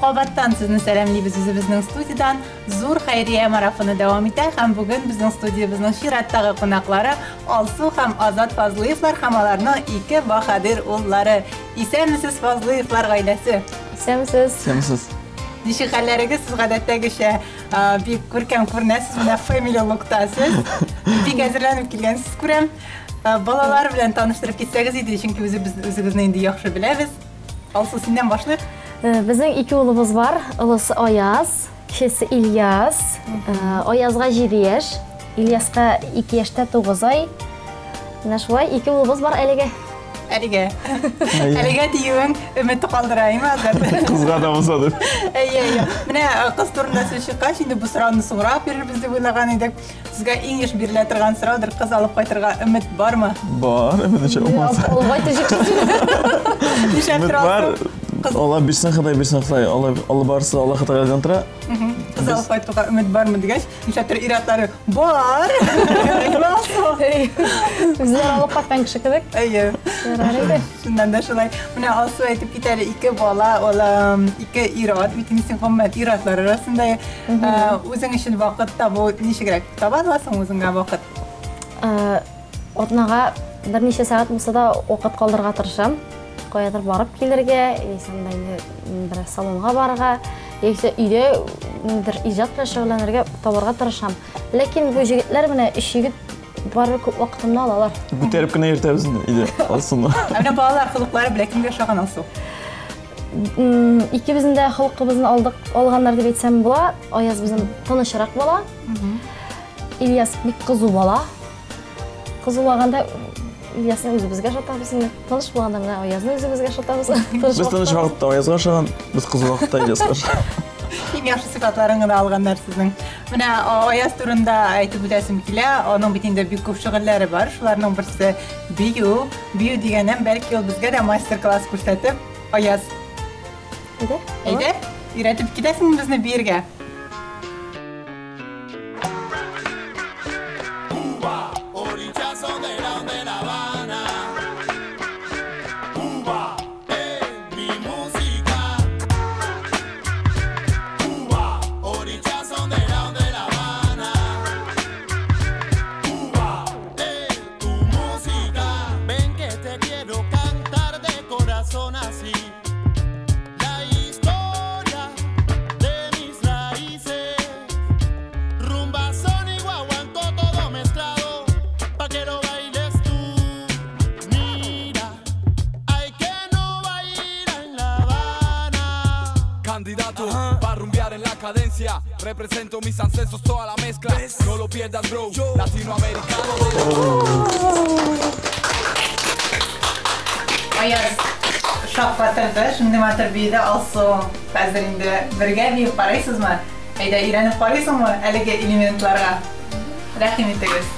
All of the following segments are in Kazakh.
Алабаттан сезне сәламлыйбыз үзебезнең студиядан. Зур хәйрия марафоны дәвам итә һәм бүген безнең студиябызның чираттагы кунаклары Алсу һәм Азат Фазлыевлар һәм аларның ике баһадир уллары. Исәнмесез Фазлыевлар гаиләсе? Исәнмесез. Ничек хәлләрегез? Сез гадәттәгечә бик күркәм күренәсез, менә family look-тасыз. Бик әзерләнеп килгәнсез күрәм. Балалар белән таныштырып китсәгез иде, чөнки үзегезне инде яхшы беләбез. Алсу, синнән башлыйк. Безнең ике улыбыз бар. Олысы Аяз, кечесе Ильяс. Аязга 7 яшь, Ильяска 2 яшьтә 9 ай. Менә шулай ике улыбыз бар әлегә. Әлегә диюең өмет калдырайым Азат. Кызга да булсадыр. Менә кыз турында сүз чыккач, инде бу сорауны соңрак бирербез дип уйлаган идек. Сезгә иң еш бирелә торган сораудыр, кыз алып кайтырга өмет бармы? Бар, менә булмаса. Албай төшек. Нишәп торасың? Алла бирсен, Ходай бирсен, Ходай. Алла барса, Алла Хатайдан тора. Кыз алып кайтырга өмет бармы дигәч, нишәптер иратлары бар. Үзләр алып кайткан кеше кебек. Шундан да шулай. Менә Алсу әйтеп китәле, ике бала, ул ике ират, битенсен кыммәт иратлар арасында. Үзең өчен вакыт табу ничегрәк? Таба аласың үзеңгә вакыт? Атнага берничә сәгать булса да вакыт калдырырга тырышам. Каядыр барып килергә, исәндә бер салонга барырга, яисә өйдә бер иҗат белән шөгыльләнергә табарга тырышам. Ләкин бу җегетләр менә 3 җегет бары күп вакытымны алалар. Күтәреп кенә йөртәбез инде, Алсуны. Менә балалар хылыклары белән кемгә ошаган Алсу? Икебезнең дә хылкыбызны алганнар дип әйтсәм була. Аяз безнең тынычрак бала. Ильяс бик кызу бала. Кызулаганда Ильясны үзебезгә шатабыз инде. Тыныч булганда менә Аязны үзебезгә шатабыз. Без тыныч вакытта Аязга шаган, без кызу вакытта Ильяска. Иң яхшы сыйфатларын гына алганнар сезнең. Менә Аяз турында әйтеп үтәсем килә. Аның бит инде бик күп шөгыльләре бар. Шуларның берсе бию. Бию дигәннән бәлки ул безгә дә мастер-класс күрсәтеп, Аяз. Әйдә, өйрәтеп китәсең безне биергә. Para rumbear en la cadencia, represento mis ancestros toda la mezcla. No lo pierdas, bro. Latinoamericano. Аяз, шахматта, шундый матур бийде, Алсу хәзер инде бергә биеп карыйсызмы? Әйдә, өйрәнеп карыйсыңмы әлеге элементларга? Рәхим итегез.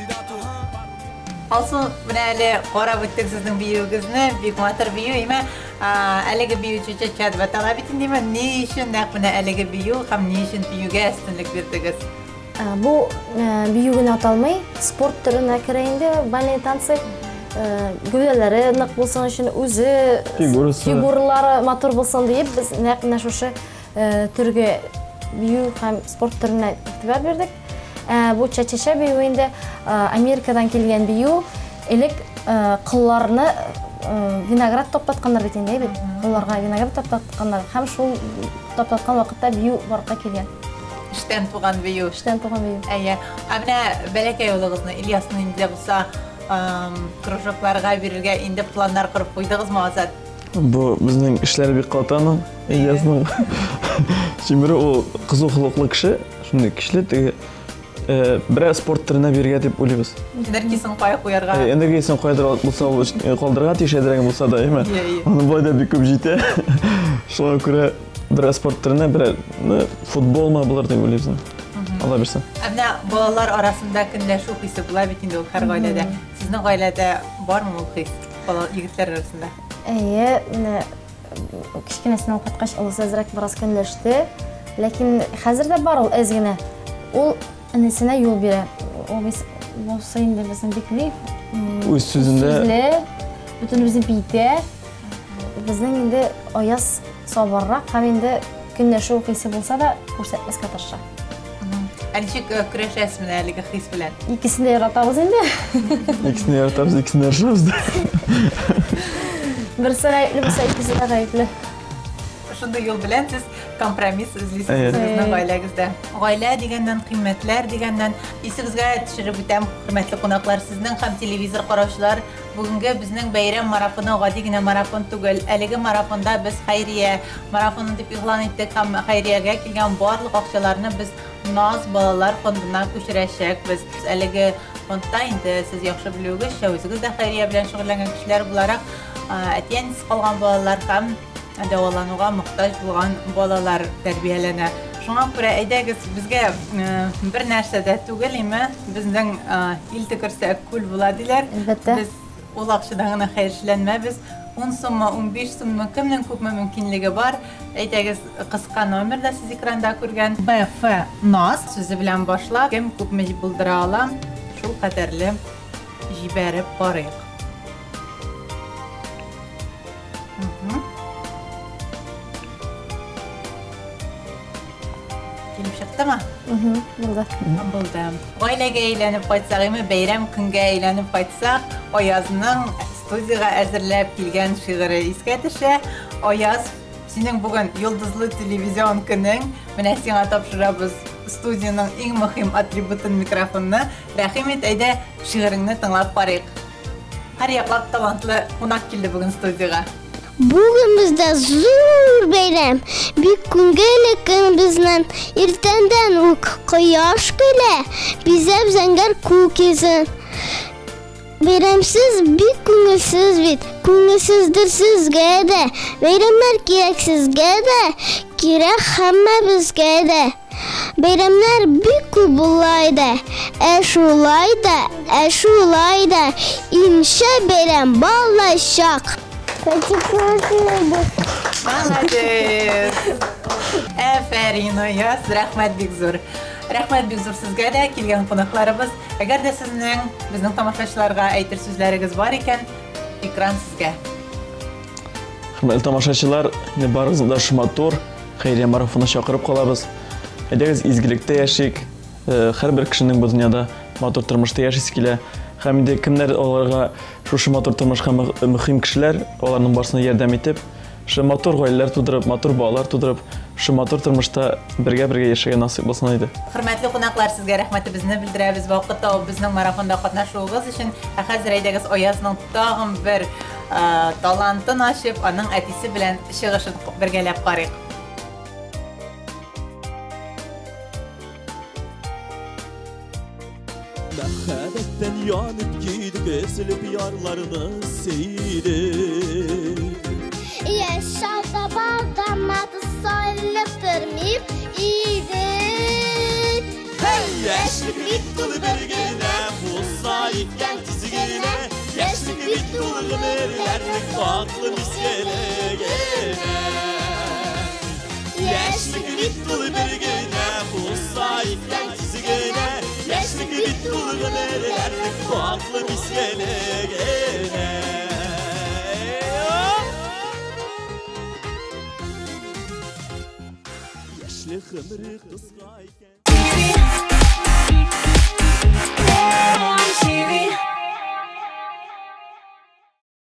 Алсу, менә әле карап үттек сезнең биюегезне, бик матур бию, әйме. Әлеге бию чөчөчөд батала битин дейме, не үшін нәкміне әлеге бию, һәм не үшін биюге әстінлік бердігіз? Бұл биюгін аталмай, спорт түріне кірейінде бальный танцы гөвделері нық болсын үшін өзі фигуралары матур болсын дейіп, біз нәкміне шошы түрге бию һәм спорт түріне иқтибар бердік. Бұл чачаша биюінде Америкадан келген бию, элек қылларыны виноград топтатқандар бетен дейбі. Қылларға виноград топтатқандар. Һәм шул топтатқан вақытта бию барыққа келген. Іштен туған бию. Іштен туған бию. Әйе. Әміне бәләкәй олығызны Ильясның инде болса кружокларға берерге инде пландар құрып қойдығыз ма Азат? Бұл біздің ішлері бек қалатаны. Ильясның шемірі ол қызу қылықлы кіші. Шындай кішілі бірі спорт түріне берге деп ойлаймыз. Энергиясын қойы қойарға. Энергиясын қойдырып болса, қолдырға тешедірген болса да, еме? Оны былайда бек көп жейті. Шоға көре бірі спорт түріне, бірі футбол ма бұлар деп ойлаймыз. Алла берсін. Әміне балалар арасында күнләшу қисы бұла бетінде ол қар ғайлады. Сіздің ғайлада бар мұ ол қиыс егітлер арасында? Кішкенесін оқытқаш ұлысы әзірек біраз күнләшті. Ләкин қазірде бар ол әзгіне. Ол Әнесіне yol бере. Ол болса енді біздің бекілі. Өз сөзінде. Бүтін біздің бейте. Біздің енді аяз сабаррақ. Һәм енді күнләші оқисы болса да көрсетмес қатырша. Әлішік күрешәсіз міне әлігі қиыс білән? Икісінде яратабыз енді. Икісінде яратабыз, икісінде яршабыз да. Бірсі ғайыплі, бірсі икісі де ғайыплі. Шунда yol білән сіз компромисс үзлейсіз сіздің ғайләгізді. Ғайлә дегеннен, қимметлер дегеннен, есігізге түшіріп өтем, құрметлі қонақлар, сіздің һәм телевизор қараушылар, бүгінгі біздің бәйрем марафоны ғади генә марафон түгел. Әлеге марафонда біз хайрия марафонын деп иғлан еттік, һәм хайрияға келген барлық ақшаларны біз Naz балалар фондына көшірәшәк. Біз әлеге фондта инде сіз яхшы білугізші, өзіңіз де хайрия белән шөгыльләнгән кешеләр буларак, әтиәнсез қалған балалар һәм дәвалануға мұқтаж болған балалар тәрбияләнә. Шуңа күрә әйдәгез безгә бер нәрсә дә түгел име, безнең ил тикерсә күл була диләр. Без ул акчадан гына хәйерчеләнмәбез. 10 сумма, 15 сумма, кемнең күпме мөмкинлеге бар. Әйдәгез кыска номерда сез экранда күргән БФ НАС сүзе белән башлап, кем күпме булдыра ала, шул кадәрле җибәреп барыйк. Келіп шықты ма? Болды. Болды. Ғайләгә әйләнеп қайтсақ, еме бәйрәм күнгә әйләнеп қайтсақ, Аязның студияға әзірләп келген шиғыры искә төшә. Аяз, синең бүген йолдызлы телевизион көнең, менә сиңа тапшырабыз студияның иң мөһим атрибутын микрофонны. Рәхим ит, әйдә шиғырыңны тыңлап барыйк. Һәр яклап талантлы кунак килде бүген студияға. Bugün bizde zor beyram, bir gün gelirken bizden irtenden koyaş gele, bize zenger kukizin. Beyramsiz bir kungulsuz bit, kungulsuzdur sizge de, beyramlar gereksizge de, gerek hemme bizge de. Beyramlar bir kubulaydı, eşulaydı, inşa beyram ballaşak. Молодец! Әфәрин, Аяз, рәхмәт бик зур. Рәхмәт бик зур сезгә дә килгән кунакларыбыз. Әгәр дә безнең тамашачыларга әйтер сүзләрегез бар икән, экран сезгә. Хөрмәтле тамашачылар, барыгызны Шматур хәйрия марафонына чакырып калабыз. Әйдәгез изгелектә яшик, һәрбер кешенең бу дөньяда матур тормышта яшисе килә. Һәм инде кемнәр аларга шушы матур тормышка мөһим кешеләр, аларның барсына ярдәм итеп, шу матур гаиләләр тудырып, матур балалар тудырып, шу матур тормышта бергә яшәргә насыйп булсын иде. Хөрмәтле кунаклар, сезгә рәхмәтебезне белдерәбез вакытта безнең марафонда катнашуыгыз өчен. Хәзер әйдәгез Аязның тагын бер талантын ачып, аның әтисе белән чыгышын бергәләп карыйк. Məhəbətdən yanıb gidik, esilib yarlarını seyir. Yaşada bağdamadı sayılıb durmayıb idi. Hey, yaşlık bittul birgine, bu sayıkken tizgine, yaşlık bittul birlerlik aklı miskele. Aklı misyelegene Yaşlı hımrı kısgayken TV.